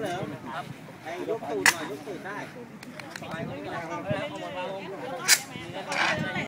ลิมไอ้ยกตูดหน่อยยกตูดได้ไปไม่ได้เอาหมดมาลง